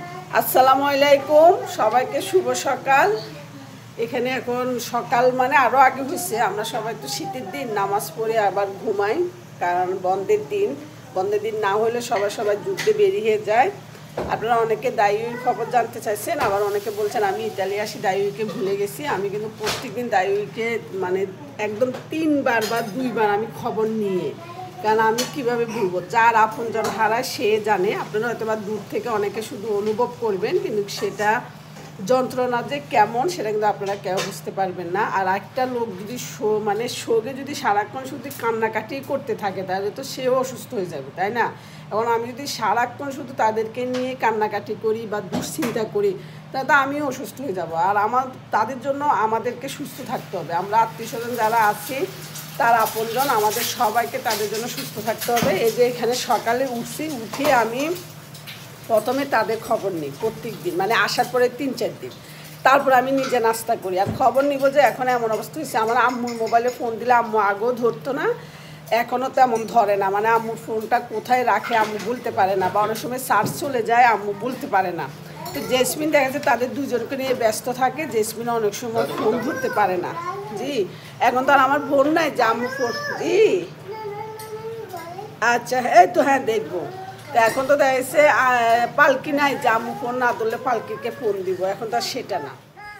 আসসালামু আলাইকুম, সবাইকে শুভ সকাল। এখানে এখন সকাল মানে আরও আগে হয়েছে। আমরা সবাই তো শীতের দিন নামাজ পড়ে আবার ঘুমাই, কারণ বন্ধের দিন না হলে সবাই যুদ্ধে বেরিয়ে যায়। আপনারা অনেকে দায়ুর খবর জানতে চাইছেন, আবার অনেকে বলছেন আমি ইতালি আসি দায়ুকে ভুলে গেছি। আমি কিন্তু প্রত্যেকদিন দায়ুকে মানে একদম 3বার বা 2বার আমি খবর নিয়ে, কারণ আমি কীভাবে ভুলবো, যার আপনজন হারায় সে জানে। আপনারা হয়তো বা দূর থেকে অনেকে শুধু অনুভব করবেন, কিন্তু সেটা যন্ত্রণা যে কেমন সেটা কিন্তু আপনারা কেউ বুঝতে পারবেন না। আর একটা লোক যদি শোকে যদি সারাক্ষণ শুধু কান্নাকাটি করতে থাকে, তাহলে তো সেও অসুস্থ হয়ে যাবে, তাই না? এখন আমি যদি সারাক্ষণ শুধু তাদেরকে নিয়ে কান্নাকাটি করি বা দুশ্চিন্তা করি, তাহলে তো আমিও অসুস্থ হয়ে যাব। আর তাদের জন্য আমাদেরকে সুস্থ থাকতে হবে। আমরা আত্মীয়স্বজন যারা আছি, তার আপনজন, আমাদের সবাইকে তাদের জন্য সুস্থ থাকতে হবে। এই যে এখানে সকালে উঠে আমি প্রথমে তাদের খবর নিই প্রত্যেক দিন, মানে আসার পরে 3-4 দিন, তারপর আমি নিজে নাস্তা করি। আর খবর নিব যে এখন এমন অবস্থা হয়েছে, আমার আম্মুর মোবাইলে ফোন দিলে আম্মু আগেও ধরতো না, এখনও তেমন ধরে না। মানে আম্মুর ফোনটা কোথায় রাখে আম্মু বলতে পারে না, বা অনেক সময় চার্জ চলে যায় আম্মু বলতে পারে না। তো জেসমিন দেখা যায় তাদের দুজনকে নিয়ে ব্যস্ত থাকে, জেসমিন অনেক সময় ফোন ধরতে পারে না। জি, এখন তো আর আমার ফোন নাই যে আম্মু ফোন। জি আচ্ছা, এই তো হ্যাঁ দেখবো। তো এখন তো দেখা যাচ্ছে পালকি নাই যে আম্মু ফোন না ধরলে পালকিকে ফোন দিব, এখন তো আর সেটা না।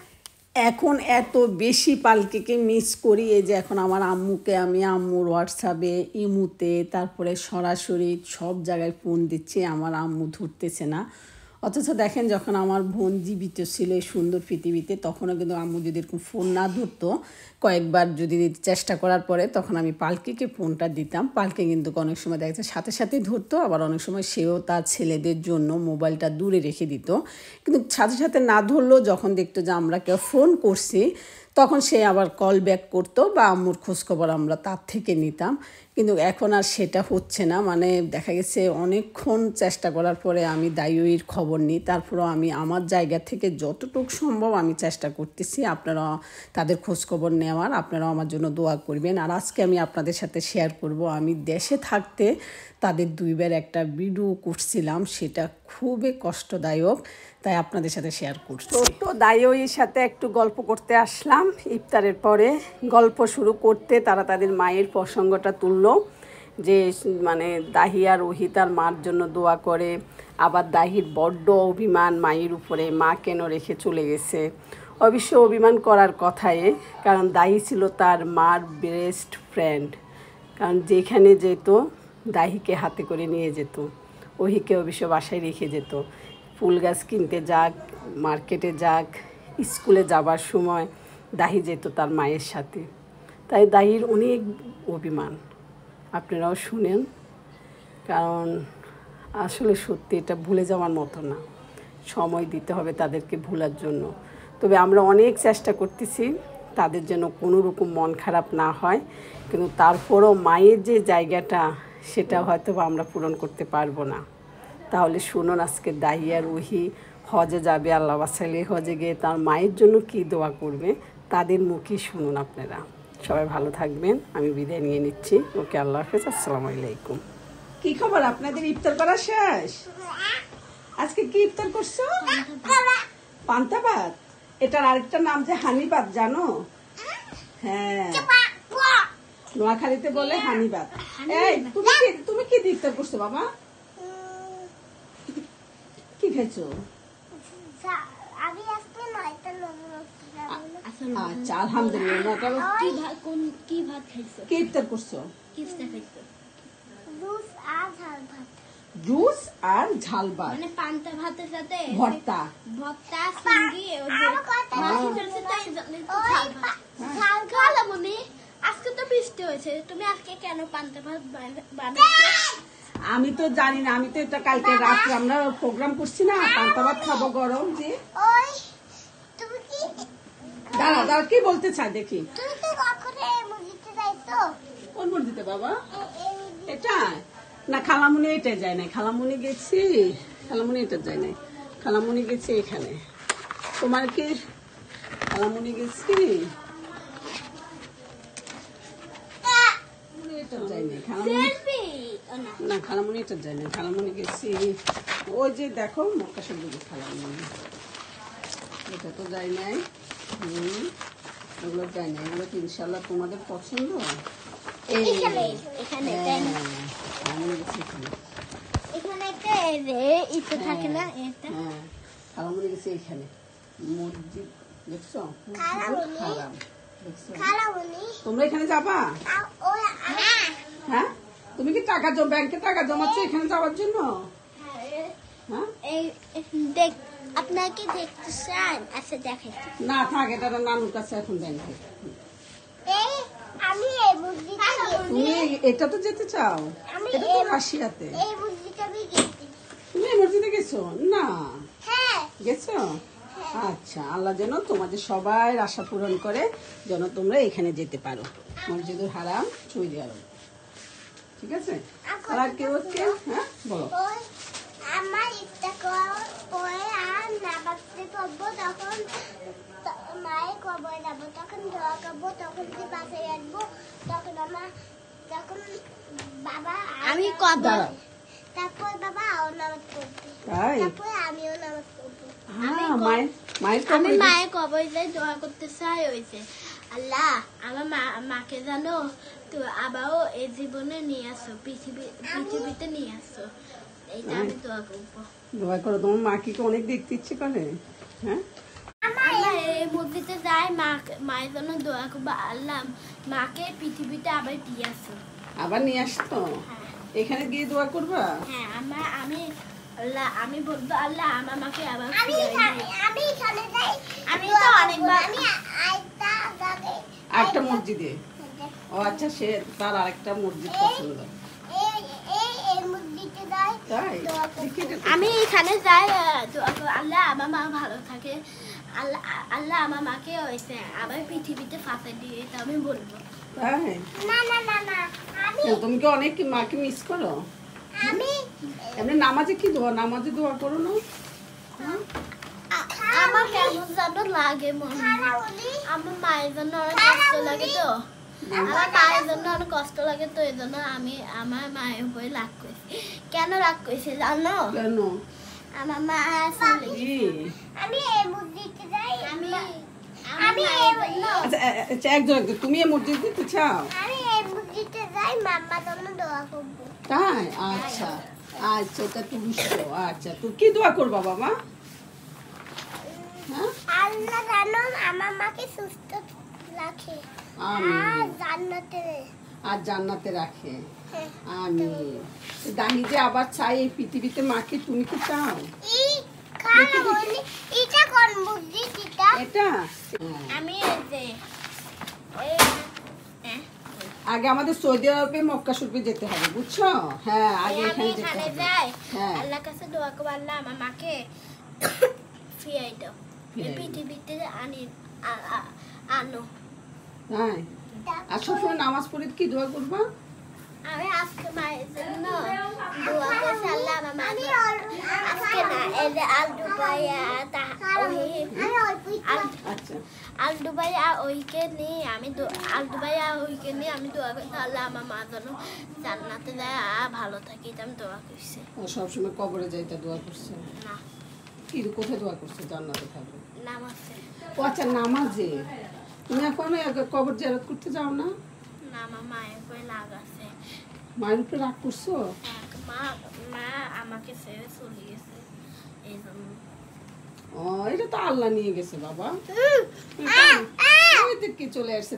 এখন এত বেশি পালকিকে মিস করি। এই যে এখন আমার আম্মুকে আমি আম্মুর হোয়াটসঅ্যাপে, ইমুতে, তারপরে সরাসরি সব জায়গায় ফোন দিচ্ছি, আমার আম্মু ধরতেছে না। অথচ দেখেন, যখন আমার বোন জীবিত ছিল এই সুন্দর পৃথিবীতে, তখনও কিন্তু আম্মু যদি এরকম ফোন না ধরতো, কয়েকবার যদি চেষ্টা করার পরে তখন আমি পালকিকে ফোনটা দিতাম। পালকি কিন্তু অনেক সময় দেখা যাচ্ছে সাথে সাথেই ধরতো, আবার অনেক সময় সেও তার ছেলেদের জন্য মোবাইলটা দূরে রেখে দিত। কিন্তু সাথে সাথে না ধরলেও যখন দেখতো যে আমরা কেউ ফোন করছি, তখন সে আবার কল ব্যাক করতো বা আম্মুর খোঁজখবর আমরা তার থেকে নিতাম। কিন্তু এখন আর সেটা হচ্ছে না। মানে দেখা গেছে অনেকক্ষণ চেষ্টা করার পরে আমি দায়ুর খবর নিই, তারপরেও আমি আমার জায়গা থেকে যতটুকু সম্ভব আমি চেষ্টা করতেছি আপনারা তাদের খোঁজখবর নেওয়ার। আপনারাও আমার জন্য দোয়া করবেন। আর আজকে আমি আপনাদের সাথে শেয়ার করব, আমি দেশে থাকতে তাদের 2বার একটা ভিডিও করছিলাম, সেটা খুবই কষ্টদায়ক, তাই আপনাদের সাথে শেয়ার করছি। তো দায়ুর সাথে একটু গল্প করতে আসলাম ইফতারের পরে। গল্প শুরু করতে তারা তাদের মায়ের প্রসঙ্গটা তুললো, যে মানে দাহি আর ওহি তার মার জন্য দোয়া করে, আবার দাহির বড্ড অভিমান মায়ের উপরে, মা কেন রেখে চলে গেছে। অবশ্য অভিমান করার কথাই, কারণ দাহি ছিল তার মার বেস্ট ফ্রেন্ড। কারণ যেখানে যেত দাহিকে হাতে করে নিয়ে যেত, ওহিকে অবশ্য বাসায় রেখে যেত। ফুল গাছ কিনতে যাক, মার্কেটে যাক, স্কুলে যাবার সময় দাহি যেত তার মায়ের সাথে। তাই দাহির অনেক অভিমান, আপনারাও শুনেন। কারণ আসলে সত্যি এটা ভুলে যাওয়ার মতো না, সময় দিতে হবে তাদেরকে ভোলার জন্য। তবে আমরা অনেক চেষ্টা করতেছি তাদের যেন কোনো রকম মন খারাপ না হয়, কিন্তু তারপরও মায়ের যে জায়গাটা সেটা হয়তো আমরা পূরণ করতে পারবো না। তাহলে শুনুন, আজকে দাহি আর ওহি হজে যাবে, আল্লাহ বাসাইলে হজে গিয়ে তার মায়ের জন্য কী দোয়া করবে, তাদের মুখেই শুনুন আপনারা। সবাই ভালো থাকবেন, আমি বিদায় নিয়ে নিচ্ছি। ওকে, আল্লাহ হাফেজ, আসসালামু আলাইকুম। কি খবর আপনাদের? ইফতার করা শেষ? আজকে কি ইফতার করছো? পান্তা ভাত। এটার আরেকটা নাম যে হানি ভাত, জানো? হ্যাঁ, নোয়াখালীতে বলে হানি ভাত। এই তুমি কি ইফতার করছো বাবা? কি খাইছো? আচ্ছা, আলহামদুলিল্লাহ। কি ভাত খাইছো? কি ইফতার করছো? জুস আর ঝাল ভাত, মানে পান্তা ভাতের সাথে ভর্তা চিংড়ি। আজকে তো বৃষ্টি হয়েছে, তুমি আজকে কেন পান্তা ভাত বানাচ্ছো? আমি তো জানি না, আমি তো এটা কালকে রাত্রে আমরা প্রোগ্রাম করছি না, পান্তা ভাত খাবো গরম। যে দাঁড়া কি বলতে চাই দেখি। কোন মুরগিতে বাবা? এটা না, খালামুনি এটা যায় না। খালামুনি গেছি, খালামুনি এটা যায় না। খালামুনি গেছি এখানে। তোমার কি? খালামুনি গেছি, এটা যায় না। খালামুনি না, খালামুনি এটা যায় না। খালামুনি গেছি ওই যে দেখো মক্কা সবজি খালাম, এটা তো যায় নাই। এগুলো যায় না, এগুলো তো ইনশাল্লাহ তোমাদের পছন্দ। এখানে একটা থাকে না, এটা খালামুনি গেছে এখানে মসজিদ দেখছো, তোমরা এখানে যাবা? হ্যাঁ, তুমি কি টাকা ব্যাংকে টাকা জমাচ্ছ এখানে যাওয়ার জন্য? আপনাকে দেখতে চান? আচ্ছা দেখেন না থাক, এটা নানুর কাছে এখন ব্যাংকে। আমি এই মসজিদে তুমি এটা তো যেতে চাও, এটা তো রাশিয়াতে। এই মসজিদে আমি গেছি। তুমি এই মসজিদে গেছো? না হ্যাঁ গেছো? আচ্ছা, আল্লাহ যেন তোমাদের সবাই আশা পূরণ করে, যেন তোমরা এখানে যেতে পারো, মসজিদুল হারাম, সৌদি আরব। ঠিক আছে? আর কেউ কেউ হ্যাঁ বলো। আমার ইচ্ছা করে আর নামাজে করবো, তখন মায়ের কবরে যাবো, তখন দোয়া করবো, তখন বাসে আসবো, তখন বাবা আমি কবর, তারপর বাবা নামাজ পড়বে, তারপর আমিও নামাজ পড়বো। আমি মায়ের কবরে যাই দোয়া করতে চাই, হয়েছে আল্লাহ আমার মাকে জানো তো আবারও এই জীবনে নিয়ে আসো, পৃথিবীতে নিয়ে আসো, এইটা আমি দোয়া করবো। দোয়া করো। তোমার মা কি অনেক দেখতে ইচ্ছে করে? হ্যাঁ, এই মসজিদে যাই মায়ের জন্য দোয়া করবো, আল্লাহ মাকে পৃথিবীতে আবার দিয়ে আসো। আবার নিয়ে আসতো? এখানে গিয়ে দোয়া করবা? হ্যাঁ, আমি বলবো আল্লাহ আমার মাকে আবার আমি এখানে যাই, আমি তো অনেকবার আরেকটা মসজিদে। ও আচ্ছা, সে তার আরেকটা মসজিদ পছন্দ। আমি এখানে যাই আল্লাহ আমার মা ভালো থাকে, আল্লাহ আমার মাকে হয়েছে আবার পৃথিবীতে ফাঁসে দিয়ে, এটা আমি বলবো। তাই? তুমি কি অনেক মাকে মিস করো? এমনি নামাজে কি দোয়া, নামাজে দোয়া করো না? আমার কেমন যেন লাগে মনে, আমার মায়ের জন্য অনেক কষ্ট লাগে তো, আমার মায়ের জন্য অনেক কষ্ট লাগে তো, এই জন্য আমি আমার মায়ের উপরে রাগ করেছি। কেন রাগ করেছি জানো? কেন? আমার মা আমি এই মসজিদে যাই, আচ্ছা একজন তুমি এই মসজিদে যেতে চাও? আমি এই মসজিদে যাই মাম্মার জন্য দোয়া করব। তাই? আচ্ছা আচ্ছা, এটা তুমি শো। আচ্ছা, তুই কি দোয়া করবা বাবা? আল্লাহ জানো আমার মাকে সুস্থ রাখে আর জান্নাতে রাখে। আমি দাহি যে আবার চাই এই পৃথিবীতে মাকে, তুমি কি চাও? এটা আমি আগে আমাদের সৌদি আরবে মক্কা শরীফে যেতে হবে, বুঝছো? হ্যাঁ, আগে এখানে যেতে হবে। হ্যাঁ, আল্লাহর কাছে দোয়া করব, আল্লাহ আমার মাকে ফিরিয়ে দাও, এই পৃথিবীতে আনো। হ্যাঁ, আর সবসময় নামাজ পড়ে কি দোয়া করবা? আমি আজকে মায়ের জন্য দোয়া করছি, আল্লাহ আমার মা আজকে না এই যে আল দুবাই আর ওইকে নিয়ে আমি দোয়া করছি, আল্লাহ আমার মা যেন জান্নাতে যায় আর ভালো থাকি, এটা আমি দোয়া করছি। সবসময় কবরে যাইতে দোয়া করছে না? কি কোথায় দোয়া করছে? জান্নাতে থাকবে নামাজে। ও আচ্ছা, নামাজে। তুমি এখন কবর জিয়ারত করতে যাও না? না, আমার মায়ের উপরে রাগ আছে। মায়ের উপরে রাগ করছো? মা আমাকে ছেড়ে চলে গেছে, এই জন্য। ও, এটা তো আল্লাহ নিয়ে গেছে বাবা। কি চলে আসছে?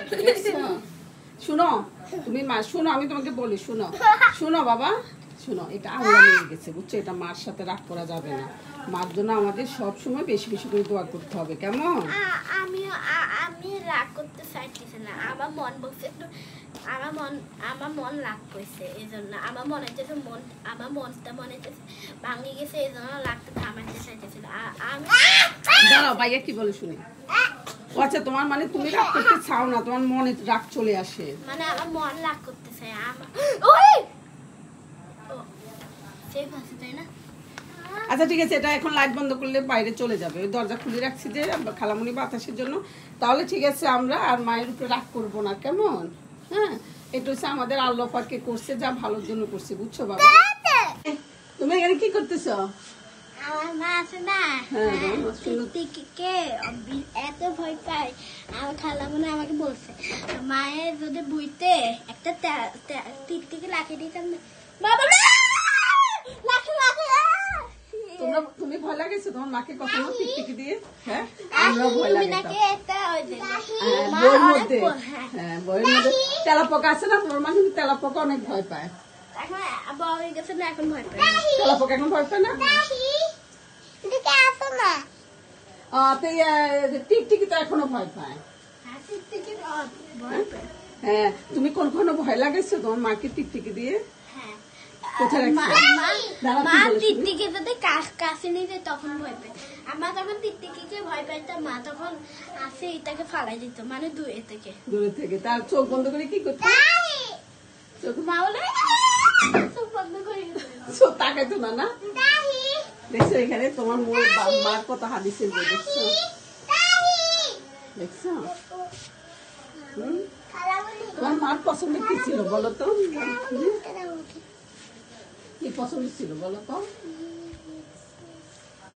শুনো তুমি মা, শুনো আমি তোমাকে বলি, শুনো শুনো বাবা, শুনো, এটা আল্লাহ নিয়ে গেছে, বুঝছো? এটা মার সাথে রাগ করা যাবে না। মার জন্য আমাদের সব সময় বেশি বেশি করে দোয়া করতে হবে, কেমন? আমি রাগ করতে চাইতেছি না, আমার মন বলছে একটু, আমার মন রাগ করছে, এই জন্য আমার মনে হচ্ছে আমার মনটা মনে হচ্ছে ভাঙে গেছে, এই জন্য রাগটা থামাইতে চাইতেছিল। আমি দাঁড়াও, ভাইয়া কি বলে শুনি। আচ্ছা, তোমার মানে তুমি রাগ করতে চাও না, তোমার মনে রাগ চলে আসে, মানে আমার মন রাগ করতে চাই। তাই না? আচ্ছা ঠিক আছে, এটা এখন লাইট বন্ধ করলে বাইরে চলে যাবে, ওই দরজা খুলে রাখছি যে খালামুনি বাতাসের জন্য। তাহলে ঠিক আছে, আমরা আর মায়ের উপরে রাগ করবো না, কেমন? হ্যাঁ, এটা হচ্ছে আমাদের আল্লাহ পাকে করছে, যা ভালোর জন্য করছে, বুঝছো বাবা? তুমি এখানে কি করতেছো? আমার মা আছে না, হ্যাঁ, শুনো। টিকটিকে এত ভয় পায়, আমার খালা মনে হয় আমাকে বলছে মায়ের যদি বুঝতে একটা টিকটিকে লাখে দিতাম না। বাবা না! লাখে লাখে! তুমি ভয় লাগেছো তোমার মাকে কখনো টিকটিকি দিয়ে? হ্যাঁ, আমরা ভয় লাগে নাকি একটা ওই যে মা বইয়ের অনেক মধ্যে, হ্যাঁ বইয়ের মধ্যে তেলাপোকা আছে না, তোমার মা কিন্তু তেলাপোকা অনেক ভয় পায়। এখন বড় হয়ে গেছে না, এখন ভয় পায় তেলাপোকা এখন ভয় পায় না? তো টিকটিকি তো এখনো ভয় পায়। হ্যাঁ, তুমি কখনো ভয় লাগাইছো তোমার মাকে টিকটিকি দিয়ে? কোথায় রাখছো? মা টিকটিকি যদি কাছে নিতে তখন ভয় পায়। আমার যখন টিকটিকিকে ভয় পাইতো, মা তখন আসে এটাকে ফালাই দিত, মানে দূরে থেকে। তার চোখ বন্ধ করে কি করতো? মা বলে চোখ বন্ধ করে চোখ তাকাইতো না। না দেখছো এখানে তোমার মার কত হাদিসের বই দেখছো? দেখছো? তোমার মার পছন্দ কি ছিল বলো তো? কি পছন্দ ছিল বলো তো?